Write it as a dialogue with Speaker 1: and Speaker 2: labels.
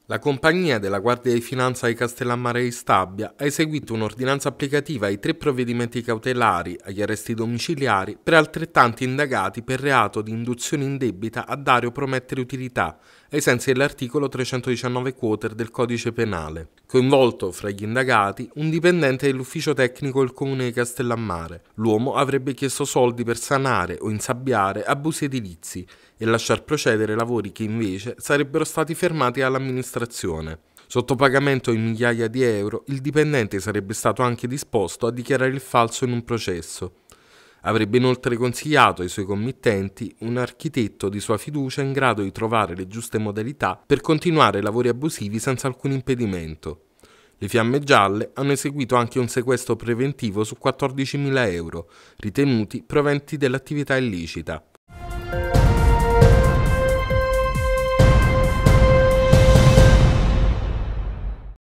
Speaker 1: La compagnia della Guardia di Finanza di Castellammare di Stabia ha eseguito un'ordinanza applicativa ai 3 provvedimenti cautelari agli arresti domiciliari per altrettanti indagati per reato di induzione indebita a dare o promettere utilità, ai sensi dell'articolo 319 quater del Codice Penale. Coinvolto fra gli indagati un dipendente dell'ufficio tecnico del comune di Castellammare. L'uomo avrebbe chiesto soldi per sanare o insabbiare abusi edilizi e lasciar procedere lavori che invece sarebbero stati fermati dall'amministrazione. Sotto pagamento di migliaia di euro, il dipendente sarebbe stato anche disposto a dichiarare il falso in un processo. Avrebbe inoltre consigliato ai suoi committenti un architetto di sua fiducia in grado di trovare le giuste modalità per continuare i lavori abusivi senza alcun impedimento. Le Fiamme Gialle hanno eseguito anche un sequestro preventivo su 14.000 euro, ritenuti proventi dell'attività illecita.